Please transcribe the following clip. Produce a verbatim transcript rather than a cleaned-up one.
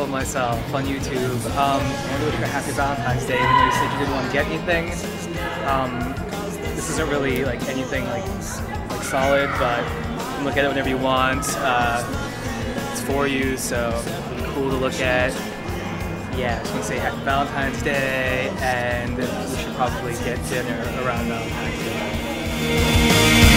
of myself on YouTube. Um, I wanted to wish you a happy Valentine's Day, even though you said you didn't want to get anything. Um, this isn't really like anything like like solid, but you can look at it whenever you want. Uh, it's for you, so it'll be cool to look at. Yeah, I just want to say happy Valentine's Day, and we should probably get dinner around Valentine's Day.